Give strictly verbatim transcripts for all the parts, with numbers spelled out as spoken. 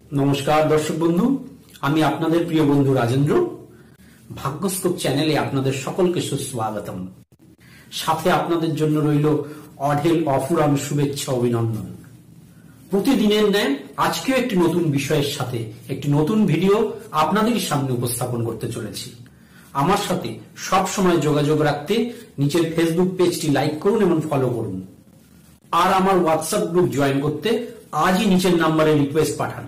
নমস্কার দর্শক বন্ধু, আমি আপনাদের প্রিয় বন্ধু রাজেন্দ্র। ভাগ্যস্কোপ চ্যানেলে আপনাদের সকলকে সুস্বাগতম। সাথে আপনাদের জন্য রইল অঢেল অফুরান শুভেচ্ছা অভিনন্দন। প্রতিদিনের ন্যায় আজকেও একটি নতুন বিষয়ের সাথে একটি নতুন ভিডিও আপনাদের সামনে উপস্থাপন করতে চলেছি। আমার সাথে সব সময় যোগাযোগ রাখতে নিচের ফেসবুক পেজটি লাইক করুন এবং ফলো করুন। আর আমার হোয়াটসঅ্যাপ গ্রুপ জয়েন করতে আজই নিচের নাম্বারে রিকোয়েস্ট পাঠান।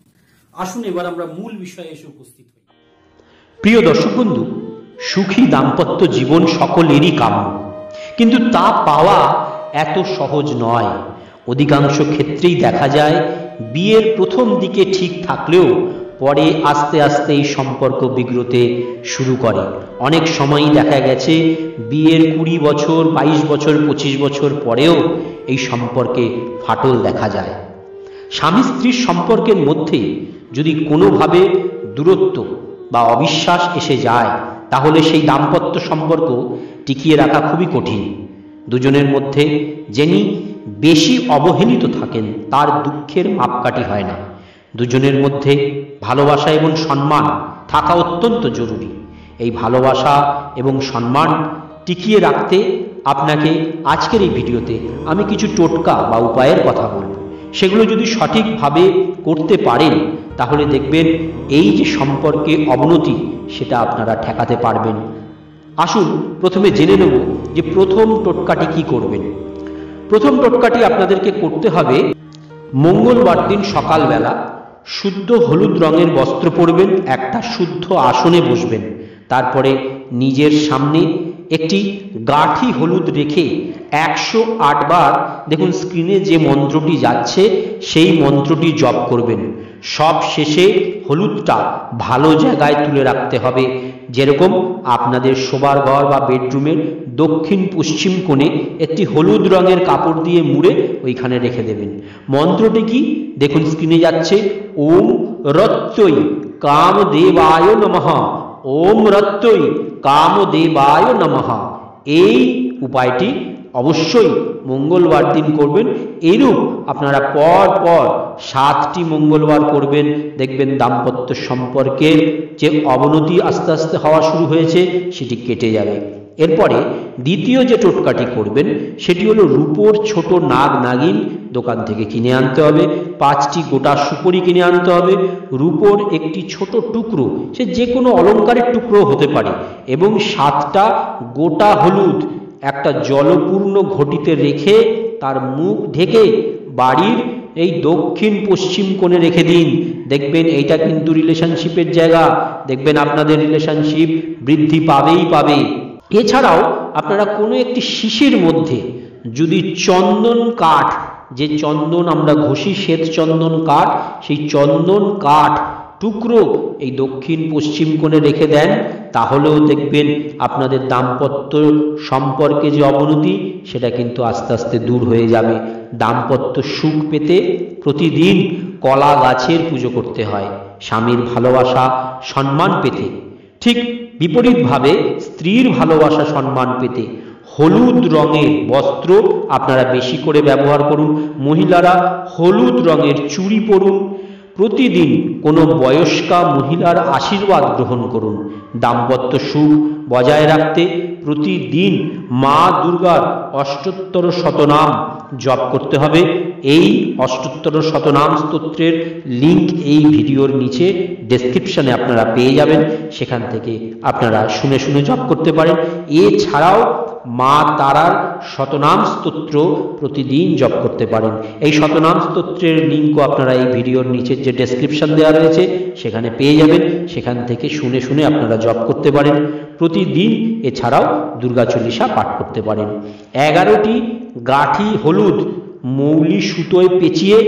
আসুন এবার আমরা মূল বিষয়ে এসে উপস্থিত হই। প্রিয় দর্শক বন্ধু, সুখী দাম্পত্য জীবন সকলেরই কাম্য, কিন্তু তা পাওয়া এত সহজ নয়। অধিকাংশ ক্ষেত্রেই দেখা যায় বিয়ের প্রথম দিকে ঠিক থাকলেও পরে আস্তে আস্তে এই সম্পর্ক বিগড়তে শুরু করে। অনেক সময়ই দেখা গেছে বিয়ের কুড়ি বছর বাইশ বছর পঁচিশ বছর পরেও এই সম্পর্কে ফাটল দেখা যায়। স্বামী স্ত্রীর সম্পর্কের মধ্যে যদি কোনোভাবে দূরত্ব বা অবিশ্বাস এসে যায়, তাহলে সেই দাম্পত্য সম্পর্ক টিকিয়ে রাখা খুবই কঠিন। দুজনের মধ্যে যিনি বেশি অবহেলিত থাকেন তার দুঃখের মাপকাঠি হয় না। দুজনের মধ্যে ভালোবাসা এবং সম্মান থাকা অত্যন্ত জরুরি। এই ভালোবাসা এবং সম্মান টিকিয়ে রাখতে আপনাকে আজকের এই ভিডিওতে আমি কিছু টোটকা বা উপায়ের কথা বলব। সেগুলো যদি সঠিকভাবে করতে পারেন তাহলে দেখবেন এই যে সম্পর্কে অবনতি সেটা আপনারা ঠেকাতে পারবেন। আসুন প্রথমে জেনে নেব যে প্রথম টোটকাটি কি করবেন। প্রথম টোটকাটি আপনাদেরকে করতে হবে, মঙ্গলবার দিন সকালবেলা শুদ্ধ হলুদ রঙের বস্ত্র পরবেন, একটা শুদ্ধ আসনে বসবেন, তারপরে নিজের সামনে একটি গাঁঠি হলুদ রেখে একশো আট বার, দেখুন স্ক্রিনে যে মন্ত্রটি যাচ্ছে সেই মন্ত্রটি জপ করবেন। সব শেষে হলুদটা ভালো জায়গায় তুলে রাখতে হবে, যেরকম আপনাদের শোবার ঘর বা বেডরুমের দক্ষিণ পশ্চিম কোণে একটি হলুদ রঙের কাপড় দিয়ে মুড়ে ওইখানে রেখে দেবেন। মন্ত্রটি কি দেখুন স্ক্রিনে যাচ্ছে, ওম রত্যই কামদেবায় নমঃ, ওম রত্যই কামদেবায় নমঃ। এই উপায়টি অবশ্যই মঙ্গলবার দিন করবেন। এরূপ আপনারা পর পর সাতটি মঙ্গলবার করবেন, দেখবেন দাম্পত্য সম্পর্কের যে অবনতি আস্তে আস্তে হওয়া শুরু হয়েছে সেটি কেটে যাবে। এরপরে দ্বিতীয় যে টোটকাটি করবেন সেটি হলো রূপোর ছোট নাগ নাগিন দোকান থেকে কিনে আনতে হবে, পাঁচটি গোটা সুপারি কিনে আনতে হবে, রূপোর একটি ছোট টুকরো, সে যে কোনো অলংকারের টুকরো হতে পারে, এবং সাতটা গোটা হলুদ একটা জলপূর্ণ ঘটিতে রেখে তার মুখ ঢেকে বাড়ির এই দক্ষিণ পশ্চিম কোণে রেখে দিন। দেখবেন এইটা কিন্তু রিলেশনশিপের জায়গা, দেখবেন আপনাদের রিলেশনশিপ বৃদ্ধি পাবেই পাবে। এছাড়াও আপনারা কোনো একটি শিশির মধ্যে যদি চন্দন কাঠ, যে চন্দন আমরা ঘষি শ্বেত চন্দন কাঠ, সেই চন্দন কাঠ টুকরো এই দক্ষিণ পশ্চিম কোণে রেখে দেন, তাহলেও দেখবেন আপনাদের দাম্পত্য সম্পর্কে যে অবনতি সেটা কিন্তু আস্তে আস্তে দূর হয়ে যাবে। দাম্পত্য সুখ পেতে প্রতিদিন কলা গাছের পুজো করতে হয় স্বামীর ভালোবাসা সম্মান পেতে। ঠিক বিপরীতভাবে স্ত্রীর ভালোবাসা সম্মান পেতে হলুদ রঙের বস্ত্র আপনারা বেশি করে ব্যবহার করুন। মহিলারা হলুদ রঙের চুড়ি পরুন। প্রতিদিন কোনো বয়স্কা মহিলার আশীর্বাদ গ্রহণ করুন। দাম্পত্য সুখ বজায় রাখতে প্রতিদিন মা দুর্গার অষ্টোত্তর শতনাম জপ করতে হবে। এই অষ্টোত্তর শতনাম স্তোত্রের লিঙ্ক এই ভিডিওর নিচে ডেসক্রিপশনে আপনারা পেয়ে যাবেন, সেখান থেকে আপনারা শুনে শুনে জপ করতে পারেন। এছাড়াও মা তারার শতনাম স্তোত্র প্রতিদিন জপ করতে পারেন। এই শতনাম স্তোত্রের লিঙ্কও আপনারা এই ভিডিওর নিচের যে ডেসক্রিপশন দেওয়া রয়েছে সেখানে পেয়ে যাবেন, সেখান থেকে শুনে শুনে আপনারা জপ করতে পারেন প্রতিদিন। এছাড়াও দুর্গা চল্লিশা পাঠ করতে পারেন। এগারোটি গাঁঠি হলুদ মৌলি সুতোয় পেঁচিয়ে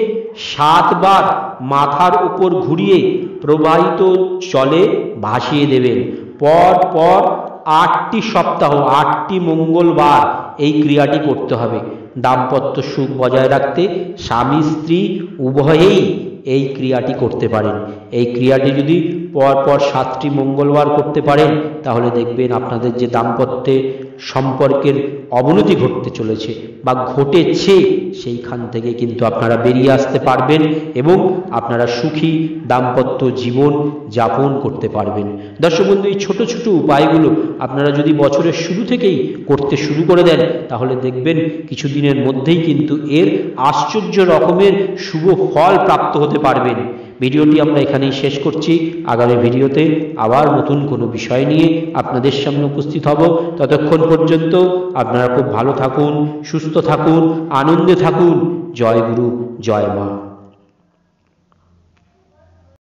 সাতবার মাথার উপর ঘুরিয়ে প্রবাহিত জলে ভাসিয়ে দেবেন। পর পর আটটি সপ্তাহ আটটি মঙ্গলবার এই ক্রিয়াটি করতে হবে। দাম্পত্য সুখ বজায় রাখতে স্বামী স্ত্রী উভয়েই এই ক্রিয়াটি করতে পারেন। এই ক্রিয়াটি যদি পর পর সাতটি মঙ্গলবার করতে পারেন, তাহলে দেখবেন আপনাদের যে দাম্পত্যে সম্পর্কের অবনতি ঘটতে চলেছে বা ঘটেছে, সেইখান থেকে কিন্তু আপনারা বেরিয়ে আসতে পারবেন এবং আপনারা সুখী দাম্পত্য জীবন যাপন করতে পারবেন। দর্শক বন্ধু, এই ছোট ছোট উপায়গুলো আপনারা যদি বছরের শুরু থেকেই করতে শুরু করে দেন, তাহলে দেখবেন কিছুদিনের মধ্যেই কিন্তু এর আশ্চর্য রকমের শুভ ফল প্রাপ্ত হতে পারবেন। ভিডিওটি আমরা এখানেই শেষ করছি। আগামী ভিডিওতে আবার নতুন কোনো বিষয় নিয়ে আপনাদের সামনে উপস্থিত হব। ততক্ষণ পর্যন্ত আপনারা খুব ভালো থাকুন, সুস্থ থাকুন, আনন্দে থাকুন। জয় গুরু, জয় মা।